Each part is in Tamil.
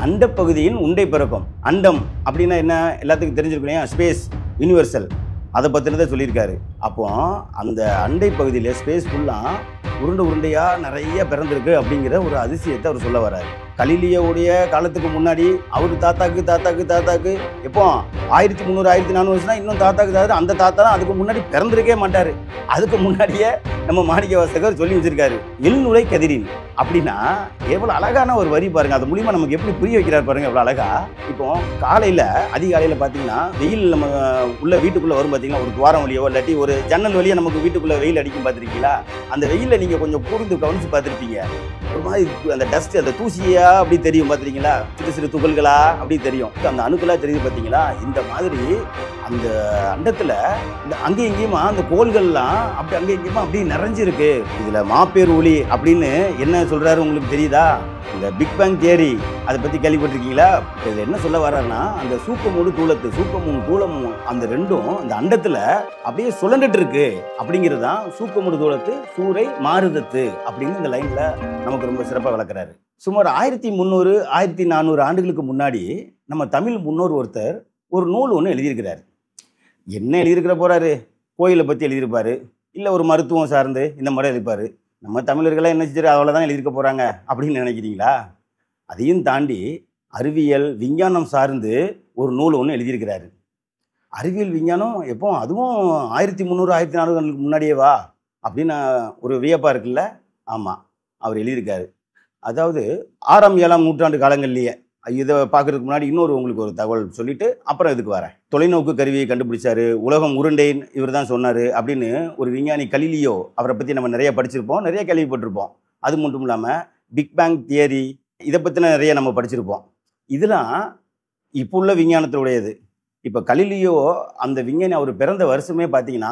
அண்ட பகுதியின் உண்டை பிறக்கும். அண்டம் அப்படின்னா என்ன எல்லாத்துக்கும் தெரிஞ்சிருக்கணும், ஸ்பேஸ் யூனிவர்சல், அதை பற்றினதை சொல்லியிருக்காரு. அப்போ அந்த அண்டை பகுதியில் ஸ்பேஸ் ஃபுல்லாக உருண்டை உருண்டையாக நிறைய பிறந்திருக்கு அப்படிங்கிற ஒரு அதிசயத்தை அவர் சொல்ல வர்றாரு. கலீலியோவுடைய காலத்துக்கு முன்னாடி அவர் தாத்தாக்கு எப்போ 1300 1400 வருஷம்னா இன்னும் தாத்தாக்கு அந்த தாத்தா தான் அதுக்கு முன்னாடி பிறந்திருக்கே மாட்டார். அதுக்கு முன்னாடியே நம்ம மாணிக்கவாசகர் சொல்லி வச்சிருக்காரு. எழுநுழை கதிரின் அப்படின்னா எவ்வளோ அழகான ஒரு வரி பாருங்க. அது மூலியமா நமக்கு எப்படி புரிய வைக்கிறார் பாருங்க, எவ்வளோ அழகா. இப்போ காலையில் அதிகாலையில் பார்த்தீங்கன்னா வெயில் நம்ம உள்ள வீட்டுக்குள்ளே வரும் பார்த்தீங்கன்னா, ஒரு துவாரம் வழியோ இல்லாட்டி ஒரு ஜன்னல் வழியாக நமக்கு வீட்டுக்குள்ளே வெயில் அடிக்கும் பார்த்துருக்கீங்களா? அந்த வெயிலில் நீங்கள் கொஞ்சம் கூர்ந்து கவனித்து பார்த்துருப்பீங்க. ஒரு மாதிரி அந்த டஸ்ட், அந்த தூசியா அப்படி தெரியும் பார்த்துருக்கீங்களா? சிறு சிறு துகள்களா அப்படி தெரியும், அந்த அணுக்களாக தெரியுது பார்த்தீங்களா? இந்த மாதிரி அந்த அண்டத்தில் இந்த அங்கேயும் இங்கேயுமா அந்த கோள்கள்லாம் அப்படி அங்கேயும் இங்கேயுமா அப்படி நிறைஞ்சிருக்கு. இதில் மாப்பேர் ஒளி அப்படின்னு என்ன சொல்கிறாரு உங்களுக்கு தெரியுதா? இந்த பிக் பேங் தியரி அதை பற்றி கேள்விப்பட்டிருக்கீங்களா? இதில் என்ன சொல்ல வர்றாருன்னா, அந்த சூக்கமோடு தூளத்து, சூக்கமும் தூளமும் அந்த ரெண்டும் இந்த அண்டத்தில் அப்படியே சுழண்டுட்டு இருக்கு அப்படிங்கிறது தான் சூக்கமோடு தூளத்து சூறை மாறுதத்து அப்படின்னு இந்த லைனில் நமக்கு ரொம்ப சிறப்பாக விளக்குறாரு. சுமார் 1300 1400 ஆண்டுகளுக்கு முன்னாடி நம்ம தமிழ் முன்னோர் ஒருத்தர் ஒரு நூல் ஒன்று எழுதியிருக்கிறார். என்ன எழுதியிருக்கிற போகிறாரு? கோயிலை பற்றி எழுதியிருப்பார், இல்லை ஒரு மருத்துவம் சார்ந்து இந்த மாதிரி எழுதிப்பார். நம்ம தமிழர்களாக என்ன செஞ்சு அவ்வளோதான் எழுதியிருக்க போகிறாங்க அப்படின்னு நினைக்கிறீங்களா? அதையும் தாண்டி அறிவியல் விஞ்ஞானம் சார்ந்து ஒரு நூல் ஒன்று எழுதியிருக்கிறாரு. அறிவியல் விஞ்ஞானம் எப்போ, அதுவும் 1300 1400 முன்னாடியே வா அப்படின்னு ஒரு வியப்பாக இருக்குல்ல? ஆமாம், அவர் எழுதியிருக்காரு. அதாவது 6ஆம் 7ஆம் நூற்றாண்டு காலங்கள்லேயே. இதை பார்க்குறதுக்கு முன்னாடி இன்னொரு உங்களுக்கு ஒரு தகவல் சொல்லிவிட்டு அப்புறம் இதுக்கு வரேன். தொலைநோக்கு கருவியை கண்டுபிடிச்சாரு, உலகம் உருண்டைன்னு இவர் தான் சொன்னார் அப்படின்னு ஒரு விஞ்ஞானி கலீலியோ, அவரை பற்றி நம்ம நிறைய படிச்சிருப்போம், நிறைய கேள்விப்பட்டிருப்போம். அது மட்டும் இல்லாமல் பிக் பேங் தியரி இதை பற்றின நிறைய நம்ம படிச்சிருப்போம். இதெல்லாம் இப்போ உள்ள விஞ்ஞானத்துடையது. இப்போ கலீலியோ அந்த விஞ்ஞானி அவர் பிறந்த வருஷமே பார்த்தீங்கன்னா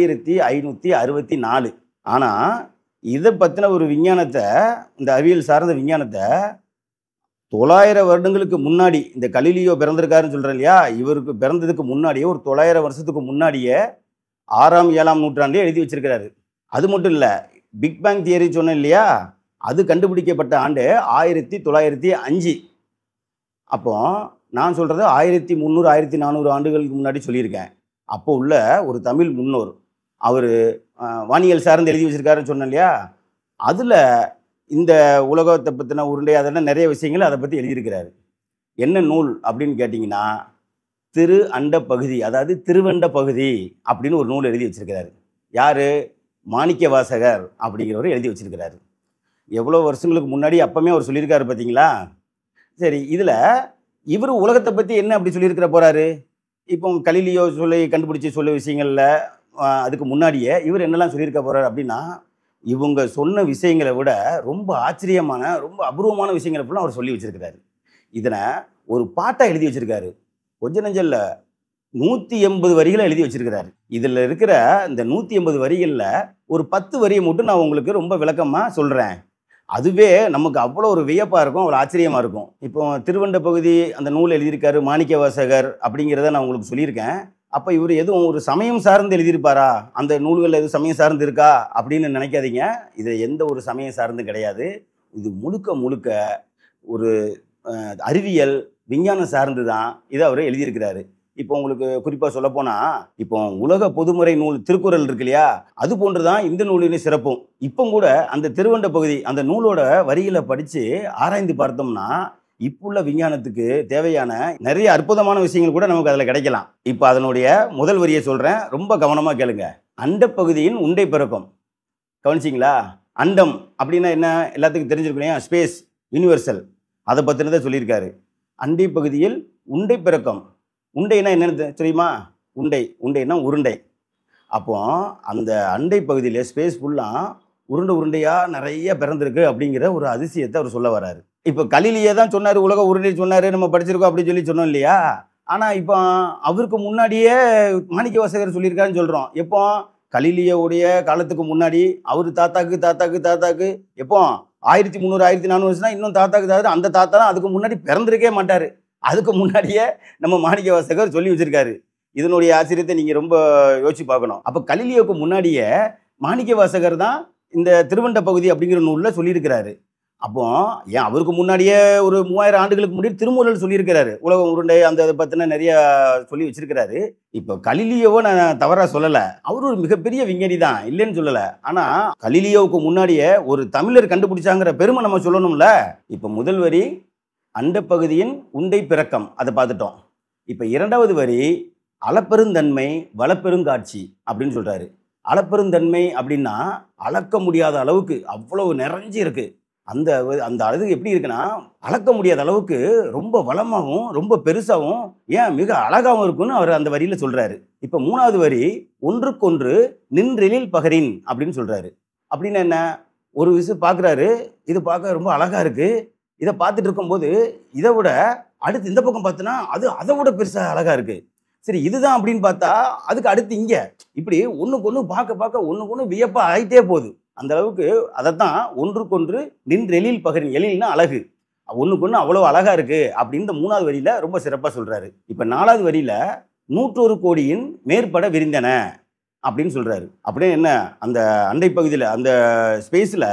1564. ஆனால் இதை பற்றின ஒரு விஞ்ஞானத்தை, இந்த அறிவியல் சார்ந்த விஞ்ஞானத்தை 900 வருடங்களுக்கு முன்னாடி, இந்த கலீலியோ பிறந்திருக்காருன்னு சொல்கிறேன் இல்லையா, இவருக்கு பிறந்ததுக்கு முன்னாடியே ஒரு 900 வருஷத்துக்கு முன்னாடியே 6ஆம் 7ஆம் நூற்றாண்டிலே எழுதி வச்சிருக்கிறாரு. அது மட்டும் இல்லை, பிக் பேங் தியரி சொன்னேன் இல்லையா, அது கண்டுபிடிக்கப்பட்ட ஆண்டு 1905. அப்போ நான் சொல்கிறது 1300 1400 ஆண்டுகளுக்கு முன்னாடி சொல்லியிருக்கேன். அப்போ உள்ள ஒரு தமிழ் முன்னோர் அவர் வானியல் சார்ந்து எழுதி வச்சிருக்காருன்னு சொன்னேன் இல்லையா, அதில் இந்த உலகத்தை பற்றின உருண்டை அதெல்லாம் நிறைய விஷயங்கள் அதை பற்றி எழுதியிருக்கிறாரு. என்ன நூல் அப்படின்னு கேட்டிங்கன்னா, திரு அண்ட பகுதி, அதாவது திருவண்ட பகுதி அப்படின்னு ஒரு நூல் எழுதி வச்சிருக்கிறாரு. யார்? மாணிக்கவாசகர் அப்படிங்கிறவர் எழுதி வச்சிருக்கிறாரு. எவ்வளோ வருஷங்களுக்கு முன்னாடி அப்போமே அவர் சொல்லியிருக்காரு பார்த்தீங்களா? சரி, இதில் இவர் உலகத்தை பற்றி என்ன அப்படி சொல்லியிருக்கிற போகிறாரு? இப்போ கலீலியோ கண்டுபிடிச்சி சொல்ல விஷயங்களில் அதுக்கு முன்னாடியே இவர் என்னெல்லாம் சொல்லியிருக்க போகிறார் அப்படின்னா, இவங்க சொன்ன விஷயங்களை விட ரொம்ப ஆச்சரியமான, ரொம்ப அபூர்வமான விஷயங்களை ஃபுல்லாக அவர் சொல்லி வச்சிருக்கிறாரு. இதனை ஒரு பாட்டாக எழுதி வச்சிருக்காரு. கொஞ்ச நெஞ்சல்ல 180 வரிகளை எழுதி வச்சிருக்கிறாரு. இதில் இருக்கிற இந்த 180 வரிகளில் ஒரு 10 வரியை மட்டும் நான் உங்களுக்கு ரொம்ப விளக்கமாக சொல்கிறேன். அதுவே நமக்கு அவ்வளோ ஒரு வியப்பாக இருக்கும், அவ்வளோ ஆச்சரியமாக இருக்கும். இப்போ திருவண்ட பகுதி அந்த நூல் எழுதியிருக்காரு மாணிக்கவாசகர் அப்படிங்கிறத நான் உங்களுக்கு சொல்லியிருக்கேன். அப்போ இவர் எதுவும் ஒரு சமயம் சார்ந்து எழுதியிருப்பாரா? அந்த நூல்கள் எதுவும் சமயம் சார்ந்து இருக்கா அப்படின்னு நினைக்காதீங்க. இது எந்த ஒரு சமயம் சார்ந்து கிடையாது. இது முழுக்க முழுக்க ஒரு அறிவியல் விஞ்ஞானம் சார்ந்து தான் இதை அவர் எழுதியிருக்கிறாரு. இப்போ உங்களுக்கு குறிப்பாக சொல்லப்போனால், இப்போ உலக பொதுமுறை நூல் திருக்குறள் இருக்கு இல்லையா, அது போன்று தான் இந்த நூலின் சிறப்பும். இப்போ கூட அந்த திருவண்ட பகுதி அந்த நூலோட வரிகளை படித்து ஆராய்ந்து பார்த்தோம்னா, இப்போ உள்ள விஞ்ஞானத்துக்கு தேவையான நிறைய அற்புதமான விஷயங்கள் கூட நமக்கு அதில் கிடைக்கலாம். இப்போ அதனுடைய முதல் வரியை சொல்கிறேன், ரொம்ப கவனமாக கேளுங்க. அண்ட பகுதியின் உண்டை பிறக்கும். கவனிச்சிங்களா? அண்டம் அப்படின்னா என்ன எல்லாத்துக்கும் தெரிஞ்சிருக்கணும், ஸ்பேஸ் யூனிவர்சல், அதை பற்றினதை சொல்லியிருக்காரு. அண்டை பகுதியில் உண்டை பிறக்கும். உண்டைனா என்னன்னு தெரியுமா? உண்டைன்னா உருண்டை. அப்போ அந்த அண்டை பகுதியில் ஸ்பேஸ் ஃபுல்லாக உருண்டை உருண்டையாக நிறைய பிறந்திருக்கு அப்படிங்கிற ஒரு அதிசயத்தை அவர் சொல்ல வர்றாரு. இப்போ கலீலியோ தான் சொன்னார், உலக உருண்டை சொன்னார், நம்ம படிச்சிருக்கோம் அப்படின்னு சொல்லி சொன்னோம் இல்லையா? ஆனால் இப்போ அவருக்கு முன்னாடியே மாணிக்கவாசகர் சொல்லியிருக்காருன்னு சொல்கிறோம். எப்போ? கலீலியோவுடைய காலத்துக்கு முன்னாடி அவர் தாத்தாக்கு எப்போ 1300 1400 வருஷம்னா இன்னும் தாத்தாக்கு அந்த தாத்தா தான் அதுக்கு முன்னாடி பிறந்திருக்கே மாட்டார். அதுக்கு முன்னாடியே நம்ம மாணிக்கவாசகர் சொல்லி வச்சிருக்காரு. இதனுடைய ஆச்சரியத்தை நீங்கள் ரொம்ப யோசிச்சு பார்க்கணும். அப்போ கலீலியோவுக்கு முன்னாடியே மாணிக்கவாசகர் தான் இந்த திருவண்ட பகுதி அப்படிங்கிற நூலில் சொல்லியிருக்கிறாரு. அப்போ ஏன் அவருக்கு முன்னாடியே ஒரு 3000 ஆண்டுகளுக்கு முன்னாடி திருமூலர் சொல்லியிருக்கிறாரு. உலகம் உருண்டை அந்த இத பத்தின நெறைய சொல்லி வச்சிருக்கிறாரு. இப்போ கலீலியோவ நான் தவறா சொல்லல. அவரு ஒரு மிகப்பெரிய விஞ்ஞானி தான், இல்லைன்னு சொல்லல. ஆனா கலீலியோவுக்கு முன்னாடியே ஒரு தமிழர் கண்டுபிடிச்சாங்கிற பெருமை நம்ம சொல்லணும்ல. இப்போ முதல் வரி அண்டப்பகுதியின் உண்டை பிறக்கம் அத பார்த்துட்டோம். இப்போ 2வது வரி அளப்பெருந்தன்மை வளப்பெருங்காட்சி அப்படின்னு சொல்றாரு. அளப்பெருந்தன்மை அப்படின்னா அளக்க முடியாத அளவுக்கு அவ்வளவு நிறைஞ்சு இருக்கு. அந்த அந்த அது எப்படி இருக்குன்னா, அளக்க முடியாத அளவுக்கு ரொம்ப வளமாவும், ரொம்ப பெருசாவும், ஏன் மிக அழகாவும் இருக்குன்னு அவர் அந்த வரியில சொல்றாரு. இப்ப 3வது வரி ஒன்றுக்கொன்று நின்றெழில் பகரின் அப்படின்னு சொல்றாரு. அப்படின்னா என்ன? ஒரு விஷயம் பார்க்குறாரு, இது பார்க்க ரொம்ப அழகா இருக்கு. இத பார்த்துட்டு இருக்கும்போது, இத விட அடுத்து இந்த பக்கம் பார்த்தோன்னா, அது அத விட பெருசா அழகா இருக்கு. சரி இதுதான் அப்படின்னு பார்த்தா, அதுக்கு அடுத்து இங்க. இப்படி ஒண்ணுக்கு ஒண்ணு பார்க்க பார்க்க ஒண்ணுக்கு ஒண்ணு வியப்பா ஆயிட்டே போகுது. அந்த அளவுக்கு அதத்தான் ஒன்றுக்கொன்று நின்றெழில் பகரின். எழில்னா அழகு. ஒண்ணுக்கு ஒண்ணு அவ்வளவு அழகா இருக்கு அப்படின்னு இந்த 3வது வரியில ரொம்ப சிறப்பா சொல்றாரு. இப்ப 4வது வரியில 101 கோடியின் மேற்பட விரிந்தன அப்படின்னு சொல்றாரு. அப்படியே என்ன அந்த அண்டை பகுதியில அந்த ஸ்பேஸ்ல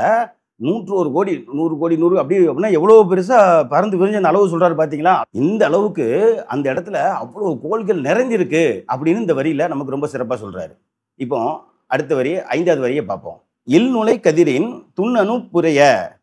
101 கோடி 100 கோடி 100 அப்படி அப்படின்னா எவ்வளவு பெருசா பறந்து விரிஞ்ச அந்த அளவு சொல்றாரு பாத்தீங்களா? இந்த அளவுக்கு அந்த இடத்துல அவ்வளவு கோள்கள் நிறைஞ்சிருக்கு அப்படின்னு இந்த வரியில நமக்கு ரொம்ப சிறப்பா சொல்றாரு. இப்போ அடுத்த வரி 5வது வரியை பார்ப்போம். இல்நுழை கதிரின் துண்ணணு புரைய.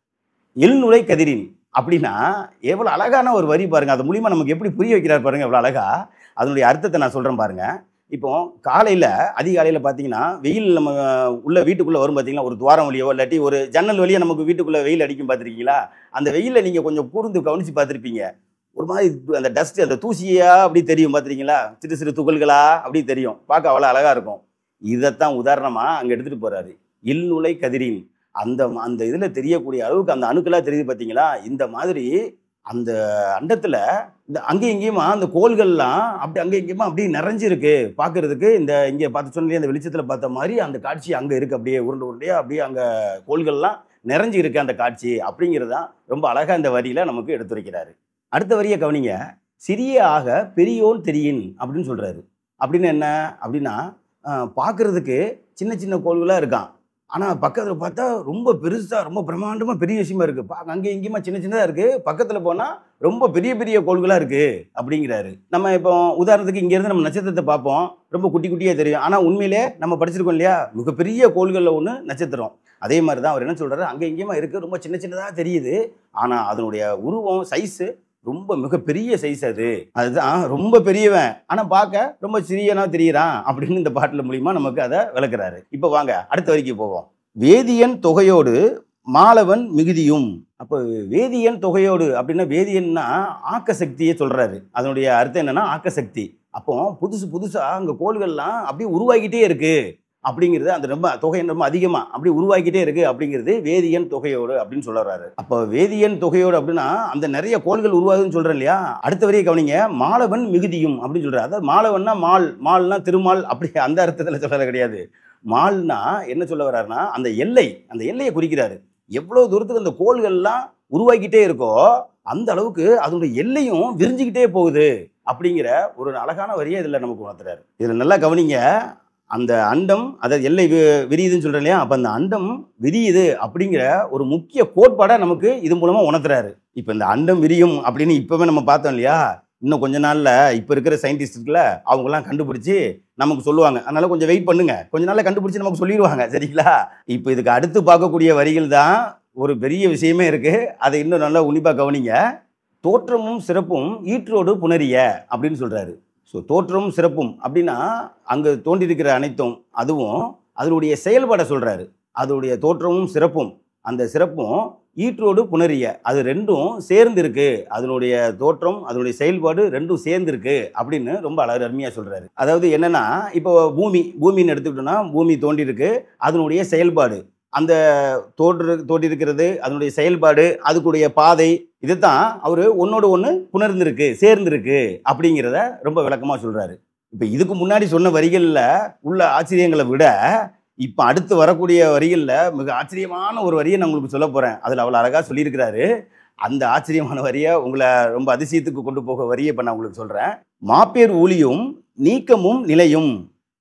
இல்நுழை கதிரின் அப்படின்னா எவ்வளவு அழகான ஒரு வரி பாருங்க. அது மூலியமா நமக்கு எப்படி புரிய வைக்கிறார் பாருங்க, எவ்வளவு அழகா. அதனுடைய அர்த்தத்தை நான் சொல்றேன் பாருங்க. இப்போ காலையில அதிகாலையில பார்த்தீங்கன்னா, வெயில் நம்ம உள்ள வீட்டுக்குள்ள வரும் பார்த்தீங்களா, ஒரு துவாரம் வழியோ இல்லாட்டி ஒரு ஜன்னல் வழியா நமக்கு வீட்டுக்குள்ள வெயில் அடிக்கும் பார்த்துருக்கீங்களா? அந்த வெயில நீங்க கொஞ்சம் கூர்ந்து கவனிச்சு பார்த்துருப்பீங்க. ஒரு மாதிரி அந்த டஸ்ட் அந்த தூசியா அப்படி தெரியும் பார்த்துருக்கீங்களா? சிறு சிறு துகள்களா அப்படி தெரியும். பார்க்க அவ்வளோ அழகா இருக்கும். இதைத்தான் உதாரணமா அங்க எடுத்துட்டு போறாரு. இல்நுழை கதிரின் அந்த அந்த இதுல தெரியக்கூடிய அளவுக்கு அந்த அணுக்களா தெரியுது பார்த்தீங்களா? இந்த மாதிரி அந்த அண்டத்துல இந்த அங்கேயும் இங்கேயுமா அந்த கோள்கள்லாம் அப்படி அங்கே இங்கேயுமா அப்படியே நிறைஞ்சிருக்கு பார்க்கறதுக்கு. இந்த இங்கே பார்த்து சொன்னீங்க அந்த வெளிச்சத்தில் பார்த்த மாதிரி அந்த காட்சி அங்கே இருக்கு. அப்படியே உருண்டை உருண்டையா அப்படியே அங்கே கோள்கள்லாம் நிறைஞ்சு இருக்கு அந்த காட்சி அப்படிங்கிறதான் ரொம்ப அழகா இந்த வரியில நமக்கு எடுத்துரைக்கிறாரு. அடுத்த வரியை கவனிங்க. சிறிய ஆக பெரியோன் தெரியின் அப்படின்னு சொல்றாரு. அப்படின்னு என்ன அப்படின்னா, பார்க்கறதுக்கு சின்ன சின்ன கோள்களா இருக்கான். ஆனா பக்கத்துல பார்த்தா ரொம்ப பெருசா ரொம்ப பிரம்மாண்டமா பெரிய விஷயமா இருக்கு. அங்கே இங்கேயுமா சின்ன சின்னதா இருக்கு. பக்கத்துல போனா ரொம்ப பெரிய பெரிய கோள்களா இருக்கு அப்படிங்கிறாரு. நம்ம இப்போ உதாரணத்துக்கு இங்க இருந்து நம்ம நட்சத்திரத்தை பார்ப்போம். ரொம்ப குட்டி குட்டியா தெரியும். ஆனா உண்மையிலே நம்ம படிச்சிருக்கோம் இல்லையா, மிகப்பெரிய கோள்கள்ல ஒண்ணு நட்சத்திரம். அதே மாதிரி தான் அவர் என்ன சொல்றாரு, அங்கே இங்கேயுமா இருக்கு, ரொம்ப சின்ன சின்னதா தெரியுது. ஆனா அதனுடைய உருவம் சைஸ் ரொம்ப மிகப்பெரிய சைஸ் அது. அதுதான் ரொம்ப பெரியவன். ஆனா பார்க்க ரொம்ப சிறியனா தெரியறான் அப்படின்னு இந்த பாட்டுல மூலியமா நமக்கு அதை விளக்குறாரு. இப்ப வாங்க அடுத்த வரைக்கும் போவோம். வேதியன் தொகையோடு மாலவன் மிகுதியும். அப்போ வேதியன் தொகையோடு அப்படின்னா வேதியன்னா ஆக்க சக்தியை சொல்றாரு. அதனுடைய அர்த்தம் என்னன்னா ஆக்க சக்தி. அப்போ புதுசு புதுசா அங்க கோள்கள்லாம் அப்படியே உருவாகிட்டே இருக்கு அப்படிங்கிறது அந்த ரொம்ப தொகை ரொம்ப அதிகமா அப்படி உருவாக்கிட்டே இருக்கு அப்படிங்கிறது வேதியன் தொகையோடு அப்படின்னு சொல்றாரு. அப்போ வேதியன் தொகையோடு அப்படின்னா அந்த நிறைய கோள்கள் உருவாகுதுன்னு சொல்றேன் இல்லையா? அடுத்த வரையை கவனிங்க. மாலவன் மிகுதியும் அப்படின்னு சொல்றாரு. அதாவது மாலவன்னா மால்னா திருமால் அப்படி அந்த அர்த்தத்துல சொல்றது கிடையாது. மால்னா என்ன சொல்ல வர்றாருன்னா அந்த எல்லையை குறிக்கிறாரு. எவ்வளவு தூரத்துக்கு அந்த கோள்கள்லாம் உருவாக்கிட்டே இருக்கோ அந்த அளவுக்கு அதனுடைய எல்லையும் விரிஞ்சுக்கிட்டே போகுது அப்படிங்கிற ஒரு அழகான வரியை இதுல நமக்கு உணர்த்துறாரு. இதுல நல்லா கவனிங்க. அந்த அண்டம் அதாவது எல்லை விரியுதுன்னு சொல்றேன் இல்லையா? அப்ப அந்த அண்டம் விரியுது அப்படிங்கிற ஒரு முக்கிய கோட்பாடை நமக்கு இது மூலமா உணர்த்துறாரு. இப்ப இந்த அண்டம் விரியும் அப்படின்னு இப்பவே நம்ம பார்த்தோம் இல்லையா? இன்னும் கொஞ்ச நாள்ல இப்ப இருக்கிற சயின்டிஸ்ட் இருக்குல்ல, அவங்க எல்லாம் கண்டுபிடிச்சு நமக்கு சொல்லுவாங்க. அதனால கொஞ்சம் வெயிட் பண்ணுங்க, கொஞ்ச நாள்ல கண்டுபிடிச்சு நமக்கு சொல்லிடுவாங்க. சரிங்களா? இப்ப இதுக்கு அடுத்து பார்க்கக்கூடிய வரிகள் தான் ஒரு பெரிய விஷயமே இருக்கு. அதை இன்னும் நல்லா உன்னிப்பா கவனிங்க. தோற்றமும் சிறப்பும் ஈற்றோடு புணரிய அப்படின்னு சொல்றாரு. ஸோ தோற்றமும் சிறப்பும் அப்படின்னா அங்கே தோன்றியிருக்கிற அனைத்தும் அதுவும் அதனுடைய செயல்பாடை சொல்றாரு. அதனுடைய தோற்றமும் சிறப்பும் அந்த சிறப்பும் ஈற்றோடு புணரிய அது ரெண்டும் சேர்ந்து இருக்கு. அதனுடைய தோற்றம் அதனுடைய செயல்பாடு ரெண்டும் சேர்ந்து இருக்கு அப்படின்னு ரொம்ப அருமையா சொல்றாரு. அதாவது என்னன்னா இப்போ பூமின்னு எடுத்துக்கிட்டோம்னா பூமி தோன்றி இருக்கு. அதனுடைய செயல்பாடு அந்த தோன்றிருக்கிறது அதனுடைய செயல்பாடு அதுக்குடைய பாதை இதுதான் அவரு ஒன்னோடு ஒன்று புணர்ந்திருக்கு சேர்ந்திருக்கு அப்படிங்கிறத ரொம்ப விளக்கமா சொல்றாரு. இப்ப இதுக்கு முன்னாடி சொன்ன வரிகள்ல உள்ள ஆச்சரியங்களை விட இப்ப அடுத்து வரக்கூடிய வரிகள்ல மிக ஆச்சரியமான ஒரு வரியை நான் உங்களுக்கு சொல்ல போறேன். அதுல அவ்வளவு அழகா சொல்லியிருக்கிறாரு. அந்த ஆச்சரியமான வரியை உங்களை ரொம்ப அதிசயத்துக்கு கொண்டு போக வரியை இப்ப நான் உங்களுக்கு சொல்றேன். மாப்பேர் ஊழியும் நீக்கமும் நிலையும்.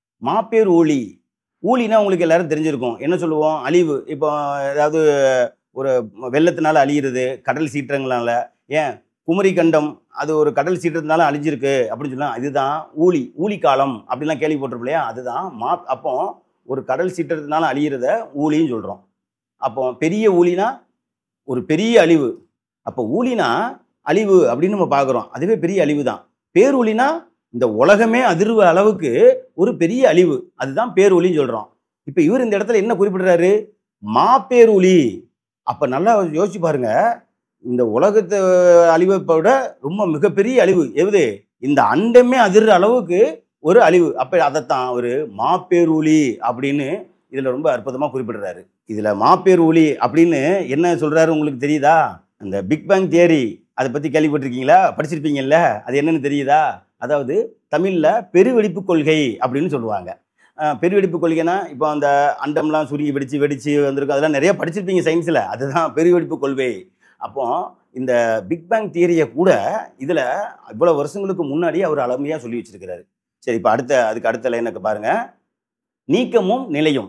மாப்பேர் ஊழி ஊழினா உங்களுக்கு எல்லாரும் தெரிஞ்சிருக்கும். என்ன சொல்லுவோம்? அழிவு. இப்போ ஏதாவது ஒரு வெள்ளத்தினால அழியிறது, கடல் சீற்றங்களால, ஏன் குமரி கண்டம் அது ஒரு கடல் சீற்றத்தினால அழிஞ்சிருக்கு அப்படின்னு சொன்னா இதுதான் ஊழி காலம் அப்படிலாம் கேள்விப்பட்டிருப்போம் இல்லையா? அதுதான் அப்போ ஒரு கடல் சீற்றத்தினால அழியிறத ஊழின்னு சொல்றோம். அப்போ பெரிய ஊழினா ஒரு பெரிய அழிவு. அப்போ ஊழினா அழிவு அப்படின்னு நம்ம பார்க்குறோம். அதுவே பெரிய அழிவு தான். பேரொளினா இந்த உலகமே அதிர்வு அளவுக்கு ஒரு பெரிய அழிவு. அதுதான் பேரொளின்னு சொல்றோம். இப்ப இவர் இந்த இடத்துல என்ன குறிப்பிடுறாரு? மாப்பேரொளி. அப்ப நல்லா யோசிச்சு பாருங்க. இந்த உலகத்தை அழிவை விட ரொம்ப மிகப்பெரிய அழிவு எது? இந்த அண்டமே அதிர்ற அளவுக்கு ஒரு அழிவு. அப்ப அதைத்தான் ஒரு மாப்பேரொளி அப்படின்னு இதுல ரொம்ப அற்புதமா குறிப்பிடுறாரு. இதுல மாப்பேரொளி அப்படின்னு என்ன சொல்றாரு உங்களுக்கு தெரியுதா? அந்த பிக் பேங் தியரி அதை பத்தி கேள்விப்பட்டிருக்கீங்களா? படிச்சிருப்பீங்கல்ல? அது என்னன்னு தெரியுதா? அதாவது தமிழ்ல பெருவெடிப்பு கொள்கை அப்படின்னு சொல்லுவாங்க. பெருவெடிப்பு கொள்கைனா இப்போ அந்த அண்டம்லாம் சுருங்கி வெடிச்சு வெடிச்சு வந்திருக்கும். அதெல்லாம் நிறைய படிச்சிருப்பீங்க சயின்ஸ்ல. அதுதான் பெருவெடிப்பு கொள்கை. அப்போ இந்த பிக் பேங் தியரியை கூட இதுல இவ்வளவு வருஷங்களுக்கு முன்னாடி அவர் அருமையா சொல்லி வச்சிருக்கிறாரு. சரி, இப்ப அதுக்கு அடுத்த லைனுக்கு பாருங்க. நீக்கமும் நிலையும்.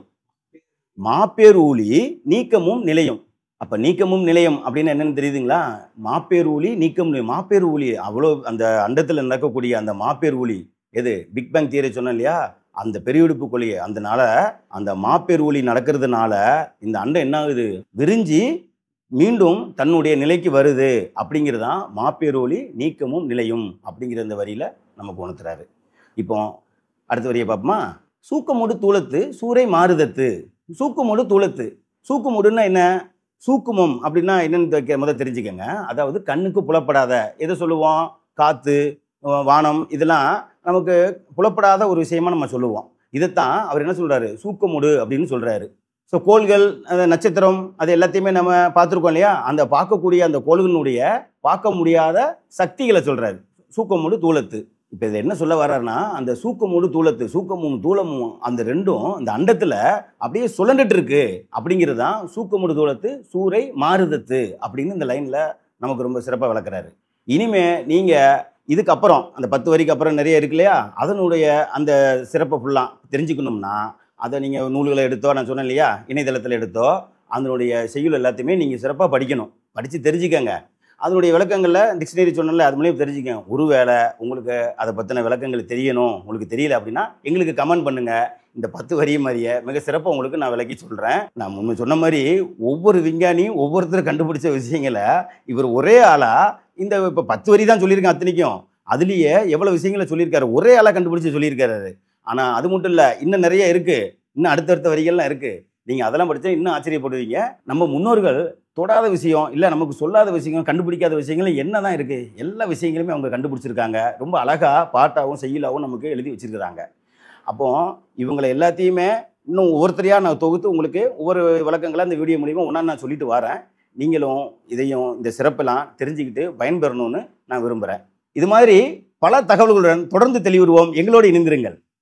மாப்பேரூழி நீக்கமும் நிலையும். அப்ப நீக்கமும் நிலையம் அப்படின்னு என்னன்னு தெரியுதுங்களா? மாப்பேரூழி நீக்கம் மாப்பேரூழி அவ்வளோ அந்த அண்டத்துல நடக்கக்கூடிய அந்த மாப்பேரூழி எது? பிக் பேங் தியரி சொன்னேன் இல்லையா? அந்த பெருவெடிப்பு கொள்கை. அதனால அந்த மாப்பேரூழி நடக்கிறதுனால இந்த அண்டம் என்ன ஆகுது? விரிஞ்சி மீண்டும் தன்னுடைய நிலைக்கு வருது. அப்படிங்கிறதான் மாப்பேரொளி நீக்கமும் நிலையும் அப்படிங்கிற இந்த வரியில நமக்கு உணர்த்துறாரு. இப்போ அடுத்த வரியை பார்ப்போமா? சூக்கமுடு தூளத்து சூரை மாறுதத்து. சூக்குமுடு தூளத்து. சூக்குமுடுன்னா என்ன? சூக்குமம் அப்படின்னா என்னன்னு முதல் தெரிஞ்சுக்கங்க. அதாவது கண்ணுக்கு புலப்படாத எதை சொல்லுவோம்? காத்து, வானம், இதெல்லாம் நமக்கு புலப்படாத ஒரு விஷயமா நம்ம சொல்லுவோம். இதைத்தான் அவர் என்ன சொல்றாரு? சூக்கமுடு அப்படின்னு சொல்றாரு. ஸோ கோள்கள், நட்சத்திரம், அது எல்லாத்தையுமே நம்ம பார்த்துருக்கோம் இல்லையா? அந்த பார்க்கக்கூடிய அந்த கோள்களுடைய பார்க்க முடியாத சக்திகளை சொல்றாரு. சூக்கமுடு தூளத்து. இப்போ இதை என்ன சொல்ல வர்றாருன்னா, அந்த சூக்கமுடு தூளத்து, சூக்கமும் தூளமும் அந்த ரெண்டும் இந்த அண்டத்துல அப்படியே சுழண்டுட்டு இருக்கு அப்படிங்கிறது தான் சூக்கமுடு தூளத்து சூரை மாறுதத்து அப்படின்னு இந்த லைன்ல நமக்கு ரொம்ப சிறப்பாக விளக்குறாரு. இனிமே நீங்க இதுக்கப்புறம் அந்த 10 வரிக்கு அப்புறம் நிறைய இருக்கு இல்லையா? அதனுடைய அந்த சிறப்பை ஃபுல்லாக தெரிஞ்சுக்கணும்னா அதை நீங்கள் நூல்களை எடுத்தோ, நான் சொன்னேன் இல்லையா, இணையதளத்தில் எடுத்தோ அதனுடைய செய்யுள் எல்லாத்தையுமே நீங்கள் சிறப்பாக படிக்கணும். படித்து தெரிஞ்சுக்கங்க. அதனுடைய விளக்கங்களில் டிக்ஷனரி சொன்னல அது மூலியம் தெரிஞ்சுக்கங்க. ஒருவேளை உங்களுக்கு அதை பற்றின விளக்கங்கள் தெரியணும், உங்களுக்கு தெரியல அப்படின்னா எங்களுக்கு கமெண்ட் பண்ணுங்கள். இந்த 10 வரி மாதிரியே மிக சிறப்பாக உங்களுக்கு நான் விளக்கி சொல்கிறேன். நான் முன்ன சொன்ன மாதிரி ஒவ்வொரு விஞ்ஞானியும் ஒவ்வொருத்தரும் கண்டுபிடிச்ச விஷயங்களை இவர் ஒரே ஆளாக இந்த இப்போ 10 வரி தான் சொல்லியிருக்கேன். அத்தனைக்கும் அதுலேயே எவ்வளோ விஷயங்களை சொல்லியிருக்காரு, ஒரே ஆளாக கண்டுபிடிச்சி சொல்லியிருக்காரு. ஆனால் அது மட்டும் இல்லை, இன்னும் நிறைய இருக்குது. இன்னும் அடுத்தடுத்த வரிகள்லாம் இருக்குது. நீங்கள் அதெல்லாம் படித்தா இன்னும் ஆச்சரியப்படுவீங்க. நம்ம முன்னோர்கள் தொடாத விஷயம் இல்லை, நமக்கு சொல்லாத விஷயங்கள், கண்டுபிடிக்காத விஷயங்கள் என்ன தான் இருக்குது? எல்லா விஷயங்களுமே அவங்க கண்டுபிடிச்சிருக்காங்க. ரொம்ப அழகாக பாட்டாகவும் செய்யுளாகவும் நமக்கு எழுதி வச்சிருக்கிறாங்க. அப்போ இவங்களை எல்லாத்தையுமே இன்னும் ஒவ்வொருத்தரையாக நான் தொகுத்து உங்களுக்கு ஒவ்வொரு விளக்கங்களை இந்த வீடியோ மூலிமா ஒன்றா நான் சொல்லிட்டு வரேன். நீங்களும் இதையும் இந்த சிறப்பெல்லாம் தெரிஞ்சுக்கிட்டு பயன்பெறணும்னு நான் விரும்புகிறேன். இது மாதிரி பல தகவல்களுடன் தொடர்ந்து தெளிவுறுவோம். எங்களோடு இணைந்திருங்கள்.